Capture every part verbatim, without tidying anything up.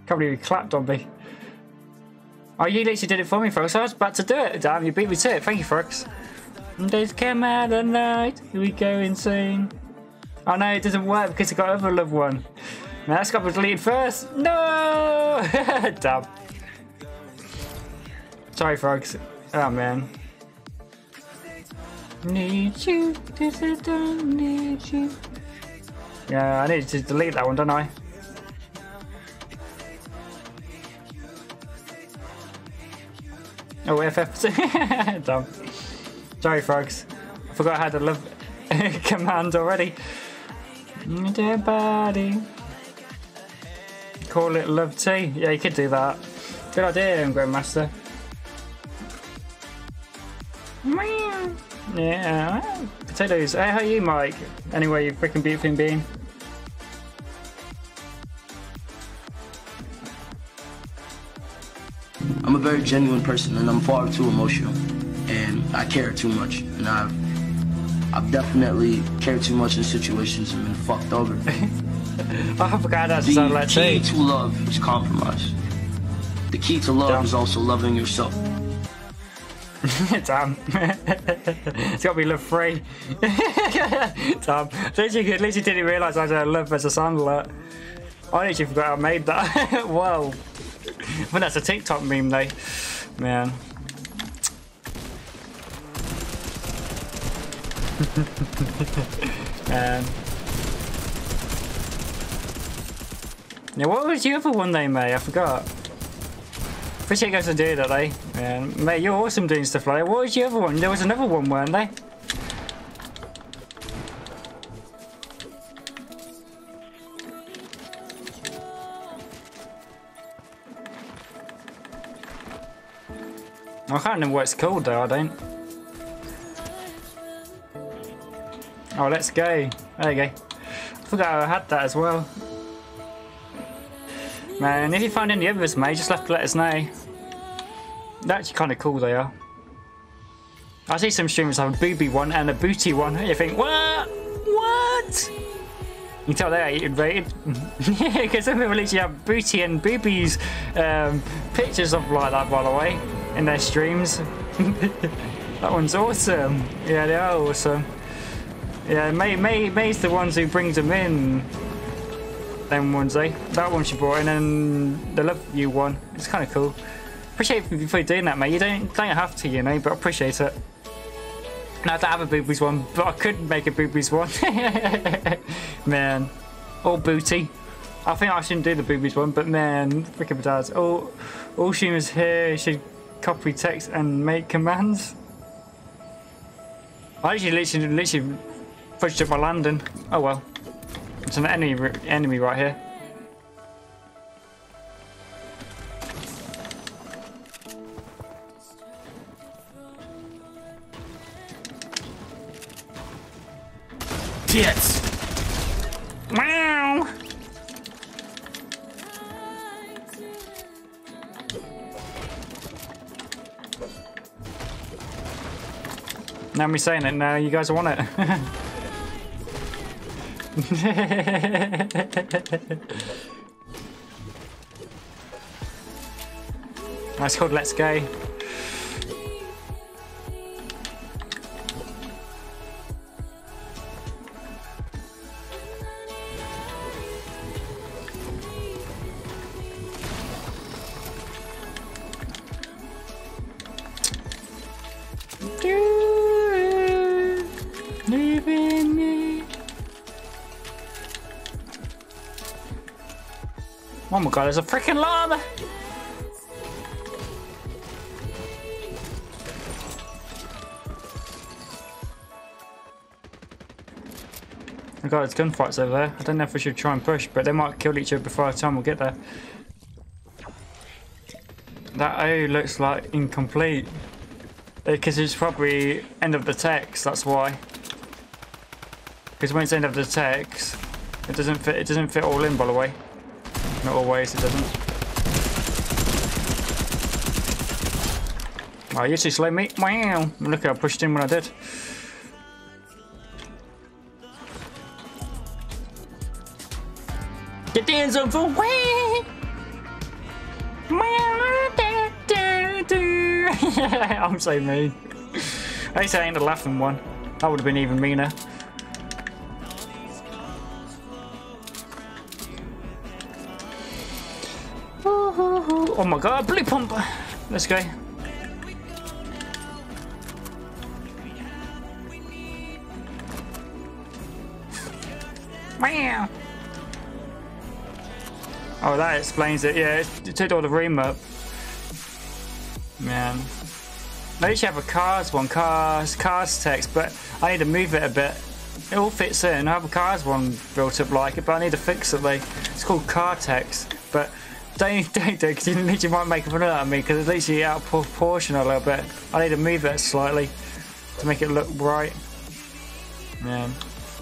Can't believe you clapped on me. Oh, you literally did it for me, folks. I was about to do it. Damn, you beat me to it. Thank you, folks. Days come out at night, we go insane. Oh no, it doesn't work because I got other loved one. Man, that's got to be deleted first. No! Damn. Sorry, folks. Oh man. Need you, this I don't need you. Yeah, I need to delete that one, don't I? Oh, F F. Damn. Sorry, folks. I forgot I had the love command already. Dear body. Call it love tea. Yeah, you could do that. Good idea, Grandmaster. Yeah. Potatoes. Hey, how are you, Mike? Anyway, you freaking beautiful being. I'm a very genuine person, and I'm far too emotional, and I care too much, and I've I've definitely cared too much in situations and been fucked over. I forgot that the sound like key tea. to love is compromise. The key to love Damn. is also loving yourself. Damn. It's got to be love free. Damn. Literally, literally didn't realise I had love as a sound alert. I literally forgot I made that. Whoa. I think that's a TikTok meme though. Man. um, yeah, what was the other one they made? I forgot. Appreciate you guys for doing that, eh? Man, mate, you're awesome doing stuff like that. What was the other one? There was another one, weren't they? I can't remember what it's called though, I don't. Oh, let's go. There you go. I forgot I had that as well. Man, if you find any others, mate, just have to let us know. They're actually kind of cool, they are. I see some streamers have a booby one and a booty one. You think, what? What? You can tell they're rated. Because some people literally have booty and boobies um, pictures of like that, by the way, in their streams. That one's awesome. Yeah, they are awesome. Yeah, May, May, May's the ones who brings them in. Them ones, eh? That one she brought in, and the Love You one. It's kind of cool. Appreciate you for doing that, mate. You don't don't have to, you know, but I appreciate it. No, I don't have a boobies one, but I could make a boobies one. Man, all booty. I think I shouldn't do the boobies one, but man, freaking badass. All all streamers here should copy text and make commands. I actually literally literally pushed up my landing. Oh well. It's an enemy, enemy right here. Tits! Meow! Now me saying it, now you guys want it. That's called Let's Go. Leaving me. Oh my god, there's a freaking llama! Oh god, there's gunfights over there. I don't know if we should try and push, but they might kill each other before the time we'll get there. That O looks like incomplete. Because it's probably end of the text, that's why. Because when it's end of the text, it doesn't fit it doesn't fit all in, by the way. Not always, it doesn't. Oh, you too slow, mate. Wow. Look, I pushed in when I did. Get the end zone for wee! I'm so mean. At least I ain't the laughing one. That would have been even meaner. Oh my god, blue pump! Let's go. Wow. Oh, that explains it. Yeah, it took all the room up. Man. Maybe you have a cars one, cars, cars text, but I need to move it a bit. It all fits in. I have a cars one built up like it, but I need to fix it. Like, it's called car text, but don't don't do it because you literally might make fun out of me because it's literally out of proportion a little bit. I need to move it slightly to make it look right. Man.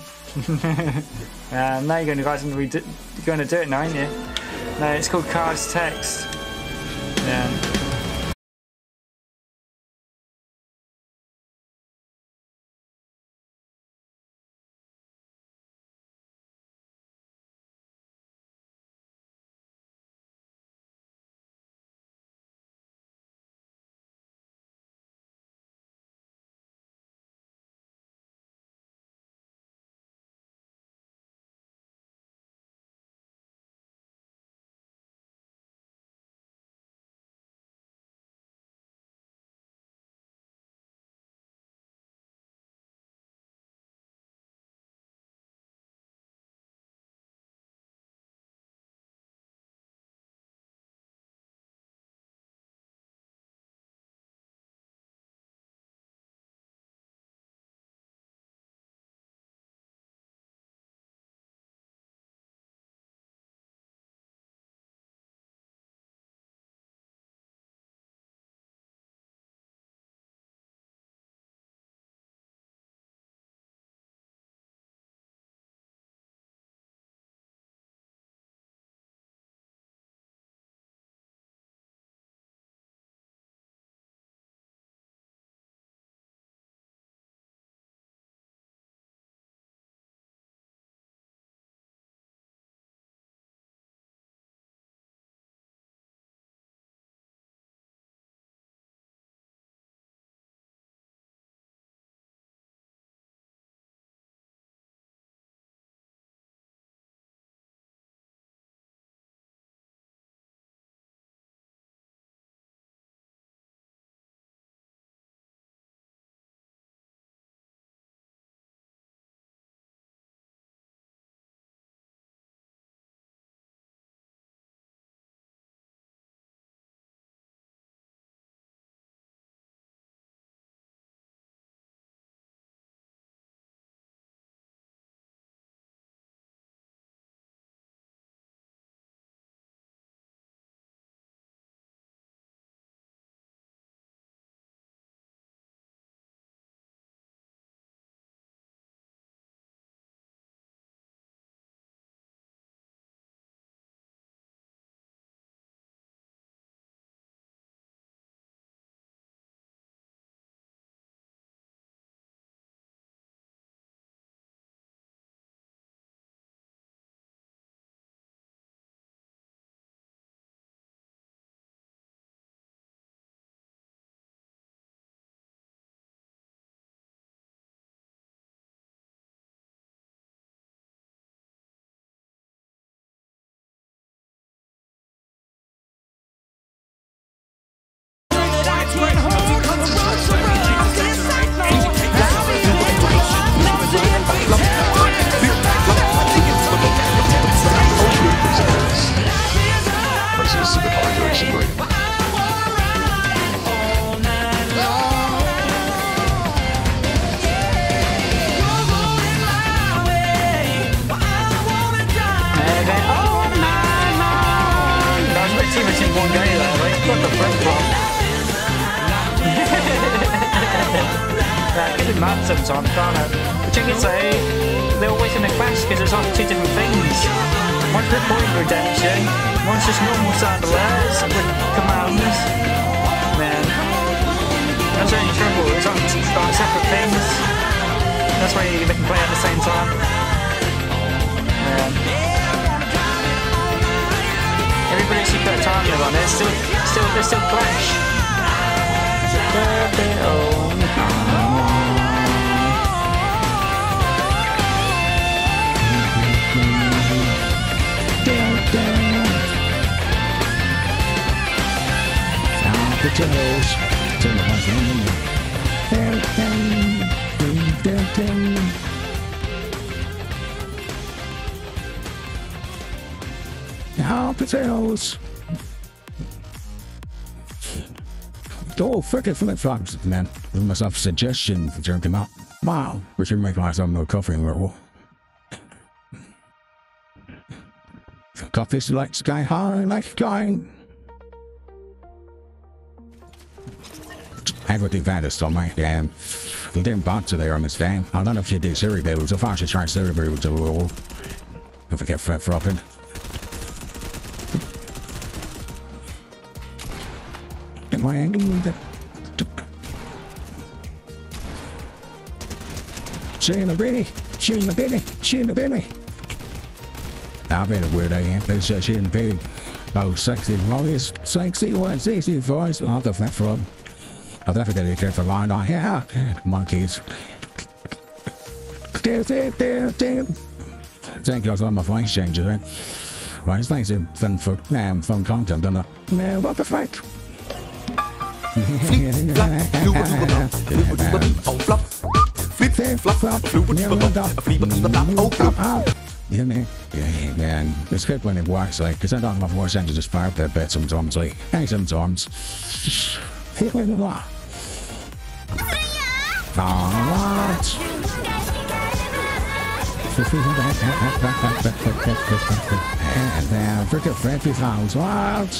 uh, now you're going to guys going to be you're going to do it now, aren't you? No, it's called cars text. Yeah. Mad sometimes, can't it? But you can say they're always in a clash because it's like two different things. One's with point redemption, one's just normal sound alerts with commands. Man, that's the only trouble. It's like, like separate things. That's why they can play at the same time. Man. Every even if you put a time limit on it, it's still, still, they still clash. The toes. Now potatoes. Oh, frickin' flip flops, man. Give myself a suggestion to drink them out. Wow, we should make myself no coffee in roll. Coffee's like sky high, like sky. Everything vanished on my damn. You didn't bounce there on this thing. I don't know if you do Siri bills. If I should try Siri bills a little. If I get flip flopping. Get my angle with it. Shooting the bitty. Shooting the bitty. Shooting the bitty. I've been a weird I am. They said shooting the bitty. Oh, sexy voice. Sexy one. Sexy voice. I'll go flip flop. I'll definitely get for line on here. Monkeys. Thank you for my voice changes, right? Right, it's nice and fun for um, fun content, don't it? Man, what the fuck? Yeah, man. Yeah, man. It's good when it works, like, because I don't have my voice changes just fire up that bit sometimes, like, hey, sometimes. Alright. And now, for the friendly house, what?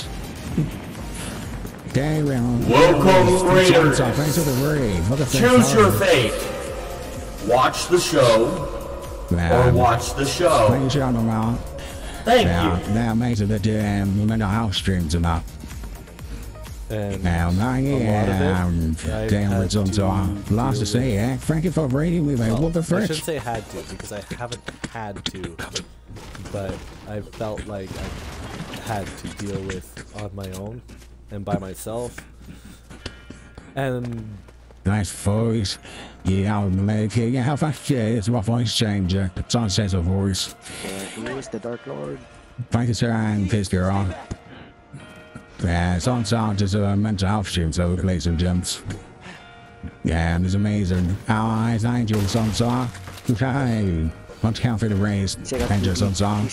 Welcome, Raiders. Choose your fate. Watch the show, or watch the show. Thank you. Now, make sure that you remember how streams or not. And now, now, yeah, um, damn, it's on time. Lost to say, eh? Thank you for rating me, mate. What the frick? I shouldn't say had to, because I haven't had to, but I felt like I had to deal with on my own and by myself. And nice voice. Yeah, I'll make it. Yeah, how fast yeah, it's my voice changer. It's on sense of voice. Who is the Dark Lord? Thank you, sir, and piss your on. Yeah, it's on sound as a mental health stream, so ladies and gents. Yeah, it's amazing. Our eyes, angels on song. Okay. Once count for the race, angels on song.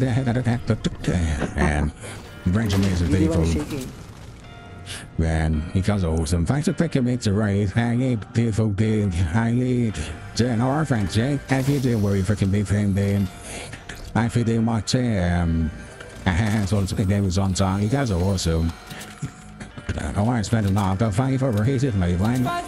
And brings amazing people. And he comes awesome. Thanks for picking me to race. I need beautiful being. I need ten our friends, Jake. If you do worry freaking be paying then. I feel they might say, um, and so the game was on time. You guys are awesome. I want to spend an hour. Go find for races, my friend. I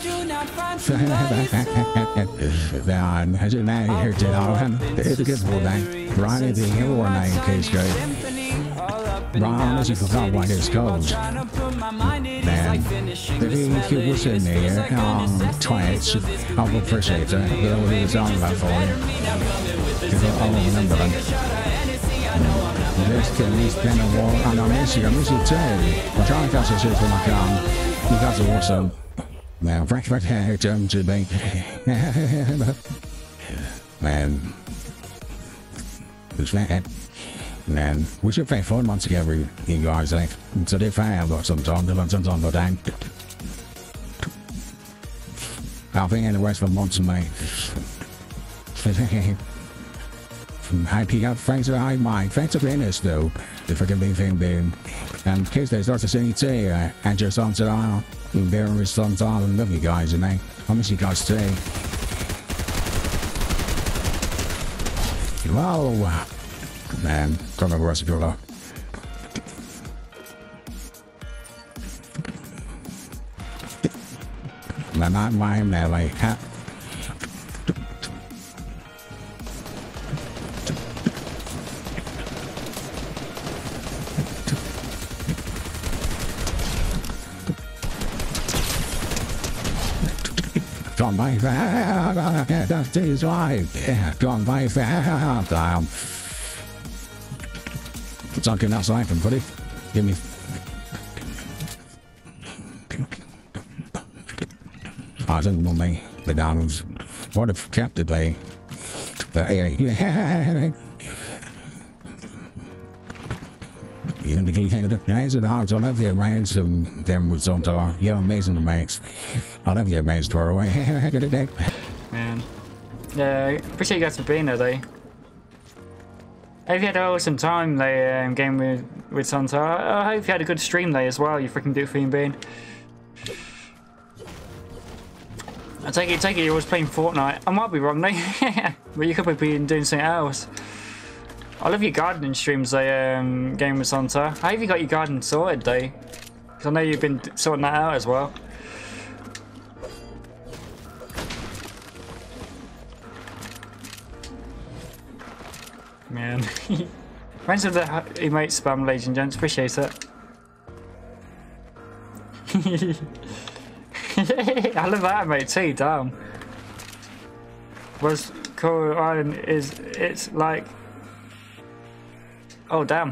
should not hear it all. It's a good one. Ron is the hero one night in case, guys. Ron is a forgot what it's called. Man, if you was in there, um, twice, I would appreciate that. But what he was on about for you. Because I don't remember them. This kid needs to spend a war. I know, I miss you. I miss you too. I'm trying to catch this shit for my car. You guys are awesome. Now, Frank, Frank, Frank, Frank, to me. Man. It's that. Man, we should play fun once together, you guys, like. So if I have got some time, I've some time for time. I'll think in the rest of months, mate. I pick up thanks to I mind. Thanks to Venus though. If I can be thing being. And in case they start to sing it too, uh, and your songs that are there is songs I love you guys and I I miss you guys too. Whoa man, come over us if you're low. Man, not my man like ha John by that's his life. Yeah, John by damn. It's not good outside from buddy. Give me. I think we'll make McDonald's. What if kept it they? You can the guys at dogs. I love your range and them with some tar. You're amazing to mates. I love your mates far away. Good day. Man. Yeah, appreciate you guys for being there, though. I hope you had an awesome time, the um, game with, with Santa. I hope you had a good stream there as well, you freaking beautiful human being. I take it, take it you was playing Fortnite. I might be wrong, though. But you could be doing something else. I love your gardening streams, the um, game with Santa. I hope you got your garden sorted, though. Because I know you've been sorting that out as well. Man. Thanks for the emote spam, ladies and gents. Appreciate it. I love that emote too, damn. What's cool Island is it's like oh damn.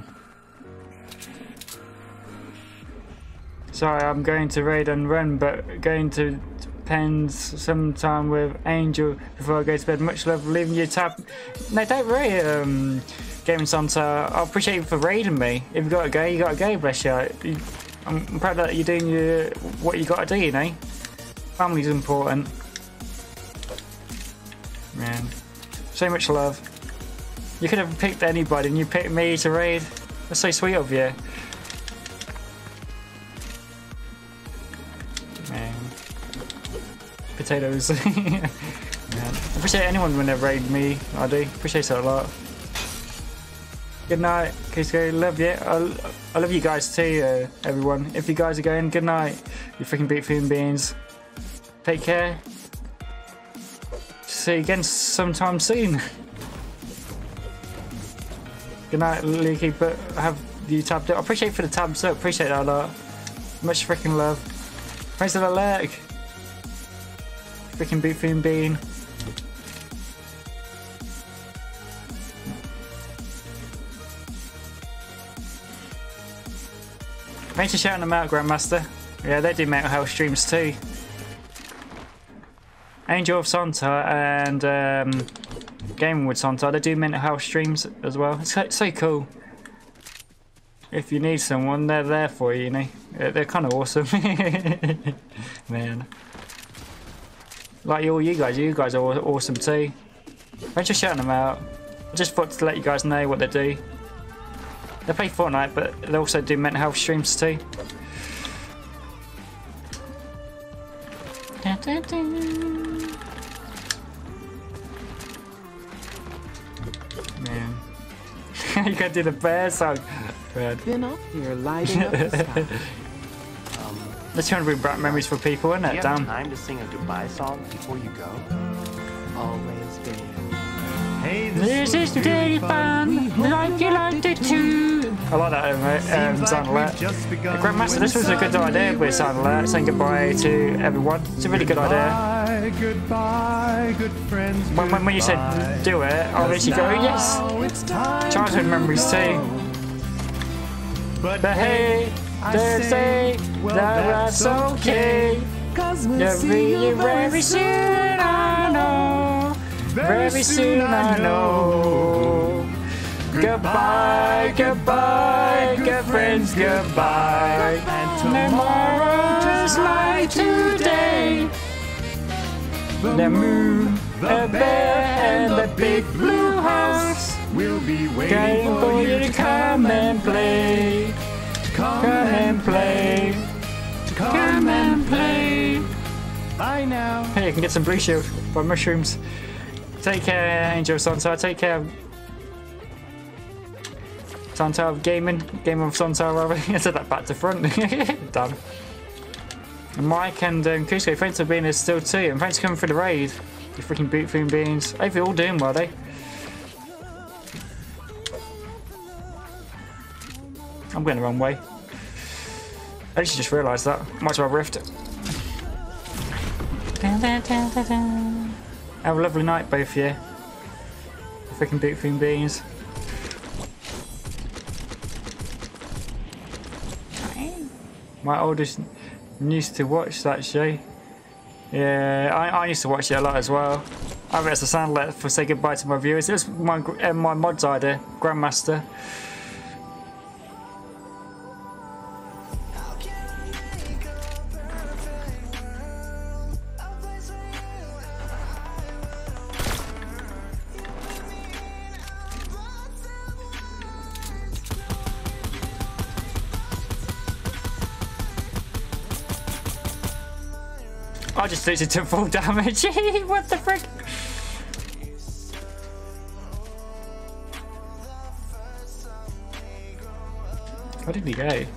Sorry, I'm going to raid and run, but going to spend some time with Angel before I go to bed. Much love, leaving you tab. No, don't worry, um, Gaming Santa. I appreciate you for raiding me. If you gotta go, you gotta go, bless you. you I'm proud that you're doing your, what you gotta do, you know? Family's important. Man, so much love. You could have picked anybody and you picked me to raid. That's so sweet of you. Man. Potatoes. Man. I appreciate anyone when they raid me. I do. Appreciate it a lot. Good night, Cusco. Love you. I, I love you guys too, uh, everyone. If you guys are going, good night. You freaking beautiful human beings. Take care. See you again sometime soon. Good night, Leaky, but have you tabbed it? I appreciate for the tabs up. Appreciate that a lot. Much freaking love. Thanks for the leg. Freaking beautiful human being. Thanks for shouting them out, Grandmaster. Yeah, they do mental health streams too. Angel of Santa and um, Gaming with Santa, they do mental health streams as well. It's so, so cool. If you need someone, they're there for you, you know. They're kind of awesome. Man. Like all you guys, you guys are awesome too. Thanks for shouting them out. I just thought to let you guys know what they do. They play Fortnite, but they also do mental health streams too. Da, da, da. Man. You gotta do the bear song. Red. Been up here lighting up the sky. um, That's trying to bring back memories for people, isn't it? Do you Damn. have time to sing a goodbye song before you go? Always been. Hey, This is really fun, like you liked it too. I like that um, um, sound alert. Grandmaster, this was a good idea with sound alert, saying goodbye to everyone. It's a really good idea. Goodbye, good friends. When, when, when you said do it, I'll literally go, yes. Childhood memories too. But, But hey, they say that that's okay. Cause we'll You'll see be you here very soon, I know. Very soon, I know. Goodbye, goodbye, good friends, goodbye. Tomorrow's like today. The moon, the bear, and the big blue house We'll be waiting waiting for you to come and play. Come and play. Come and play. Bye now. Hey, you can get some blue shield by mushrooms. Take care, Angel Santa. Take care, Santa of Gaming. Game of Santa, rather. I said that back to front. Done. And Mike and um, Cusco, thanks for being here still too. And thanks for coming for the raid. You freaking beautiful human beings. I hope you're all doing well, eh? I'm going the wrong way. I actually just realised that. Might as well rift it. Have a lovely night, both of you. Freaking beautiful human beings. My oldest used to watch that show. Yeah, I, I used to watch it a lot as well. I bet it's a sound let for say goodbye to my viewers. It was my uh, my mods idea, Grandmaster. I just literally took full damage. What the frick? Where did he go?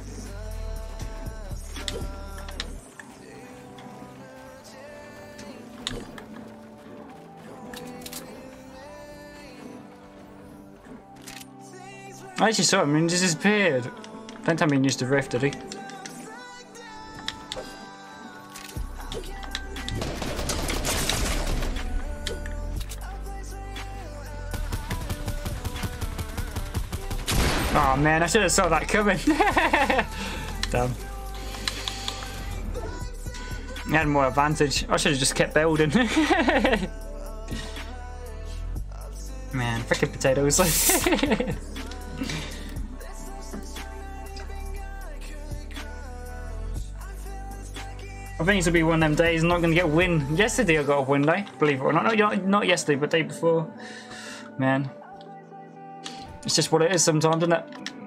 I actually saw him and he disappeared. Don't tell me he used to rift, did he? Oh man, I should have saw that coming. Damn. I had more advantage. I should have just kept building. Man, freaking potatoes. I think this will be one of them days I'm not going to get a win. Yesterday I got a win though, believe it or not. Not, not yesterday, but the day before. Man. It's just what it is sometimes, isn't it?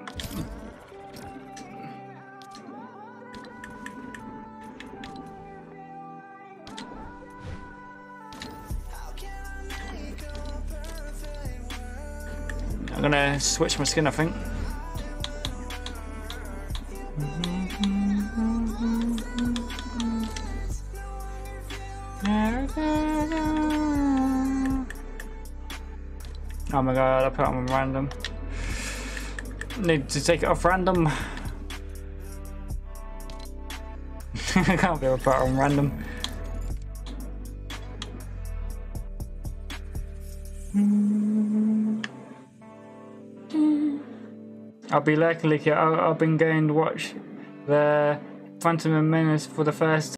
I'm gonna switch my skin, I think. Oh my god, I put it on random. Need to take it off random. I can't be able to put it on random. I'll be lucky, I've been going to watch the Phantom Menace for the first